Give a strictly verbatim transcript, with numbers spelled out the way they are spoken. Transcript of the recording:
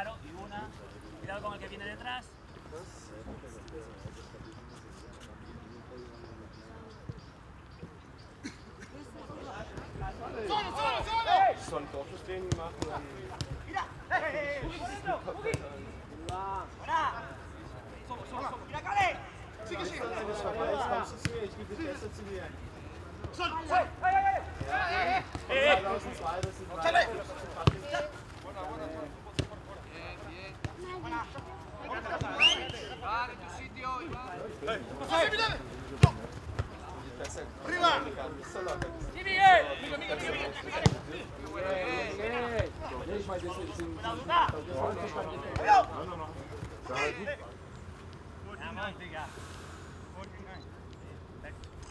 Claro, y una. Cuidado con el que viene detrás. Soll ein Doppelstehen machen, dann... Mira! ¡Eh! ¡Bugi! ¡Buena! ¡Somos, somos, somos! ¡Mira, Kale! ¡Sigue, sigue! Kommst du zu mir, ich gebe dir besser zu mir. ¡Sol! ¡Eh, eh, eh! ¡Eh! zweitausendzwei, das sind drei. ¡Chale! Buena, buena, bien, bien. ¡Buena! Iván, en tu sitio, Iván. ¡José, mírale! ¡Arriba! ¡Sí, Miguel! ¡Miguel, Miguel, Miguel! Muy bien. ¡Cuidado, Duda! ¡Cuidado! Vamos, venga.